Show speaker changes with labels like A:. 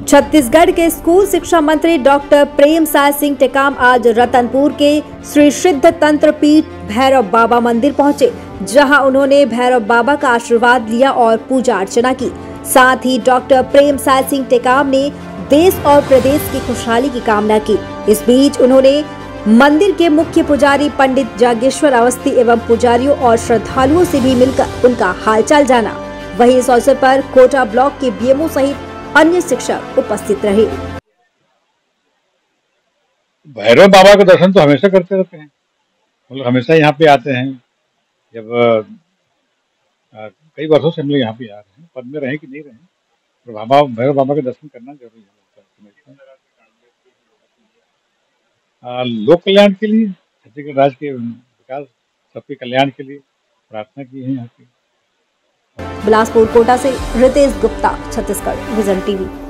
A: छत्तीसगढ़ के स्कूल शिक्षा मंत्री डॉक्टर प्रेमसाय सिंह टेकाम आज रतनपुर के श्री सिद्ध तंत्र पीठ भैरव बाबा मंदिर पहुंचे, जहां उन्होंने भैरव बाबा का आशीर्वाद लिया और पूजा अर्चना की। साथ ही डॉक्टर प्रेमसाय सिंह टेकाम ने देश और प्रदेश की खुशहाली की कामना की। इस बीच उन्होंने मंदिर के मुख्य पुजारी पंडित जागेश्वर अवस्थी एवं पुजारियों और श्रद्धालुओं से भी मिलकर उनका हालचाल जाना। वहीं इस अवसर पर कोटा ब्लॉक के बीएमओ सहित अन्य शिक्षक उपस्थित रहे।
B: भैरव बाबा का दर्शन तो हमेशा करते रहते हैं, हम लोग हमेशा यहाँ पे आते हैं। जब कई वर्षों से हम लोग यहाँ पे आ रहे हैं, पद में रहे कि नहीं रहे, तो भैरव बाबा का दर्शन करना जरूरी है। लोक कल्याण के लिए, छत्तीसगढ़ राज्य के विकास, सबके कल्याण के लिए प्रार्थना की है यहाँ की।
A: बिलासपुर कोटा से रितेश गुप्ता, छत्तीसगढ़ विजन टीवी।